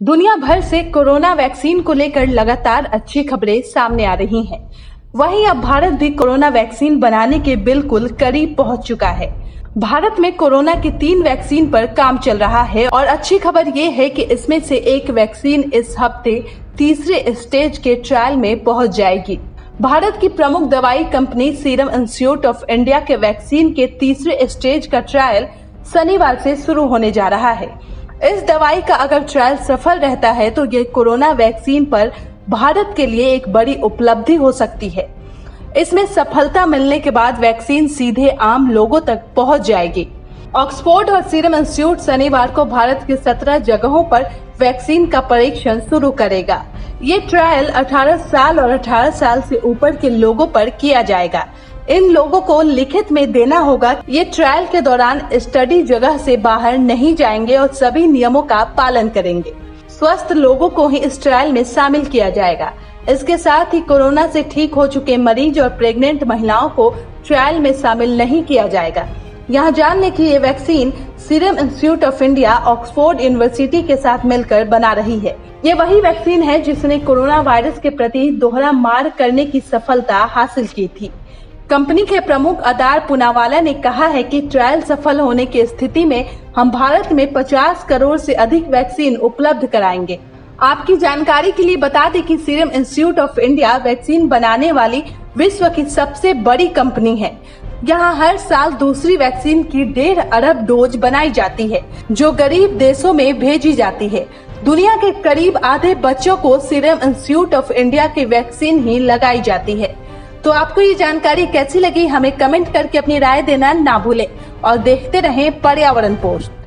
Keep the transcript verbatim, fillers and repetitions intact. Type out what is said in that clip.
दुनिया भर से कोरोना वैक्सीन को लेकर लगातार अच्छी खबरें सामने आ रही हैं। वहीं अब भारत भी कोरोना वैक्सीन बनाने के बिल्कुल करीब पहुंच चुका है। भारत में कोरोना की तीन वैक्सीन पर काम चल रहा है और अच्छी खबर ये है कि इसमें से एक वैक्सीन इस हफ्ते तीसरे स्टेज के ट्रायल में पहुंच जाएगी। भारत की प्रमुख दवाई company Serum Institute of India के वैक्सीन के तीसरे स्टेज का ट्रायल शनिवार से शुरू होने जा रहा है। इस दवाई का अगर ट्रायल सफल रहता है तो ये कोरोना वैक्सीन पर भारत के लिए एक बड़ी उपलब्धि हो सकती है। इसमें सफलता मिलने के बाद वैक्सीन सीधे आम लोगों तक पहुंच जाएगी। ऑक्सफोर्ड और सीरम इंस्टीट्यूट शनिवार को भारत के सत्रह जगहों पर वैक्सीन का परीक्षण शुरू करेगा। ये ट्रायल अठारह साल और अठारह साल से ऊपर के लोगों पर किया जाएगा। इन लोगों को लिखित में देना होगा। ये ट्रायल के दौरान स्टडी जगह से बाहर नहीं जाएंगे और सभी नियमों का पालन करेंगे। स्वस्थ लोगों को ही इस ट्रायल में शामिल किया जाएगा। इसके साथ ही कोरोना से ठीक हो चुके मरीज और प्रेग्नेंट महिलाओं को ट्रायल में शामिल नहीं किया जाएगा। यहाँ जान लें कि ये vaccine Serum Institute of India Oxford University के साथ मिलकर बना रही है। ये वही वैक्सीन है जिसने कोरोना वायरस के प्रति दोहरा मार करने की सफलता हासिल की थी। कंपनी के प्रमुख अदार पूनावाला ने कहा है कि ट्रायल सफल होने की स्थिति में हम भारत में पचास करोड़ से अधिक वैक्सीन उपलब्ध कराएंगे। आपकी जानकारी के लिए बता दें कि Serum Institute of India vaccine बनाने वाली विश्व की सबसे बड़ी कंपनी है। यहाँ हर साल दूसरी वैक्सीन की डेढ़ अरब डोज बनाई जाती है जो गरीब देशों में भेजी जाती है। दुनिया के करीब आधे बच्चों को सीरम इंस्टीट्यूट ऑफ इंडिया की वैक्सीन ही लगाई जाती है। तो आपको ये जानकारी कैसी लगी हमें कमेंट करके अपनी राय देना ना भूलें और देखते रहें पर्यावरण पोस्ट।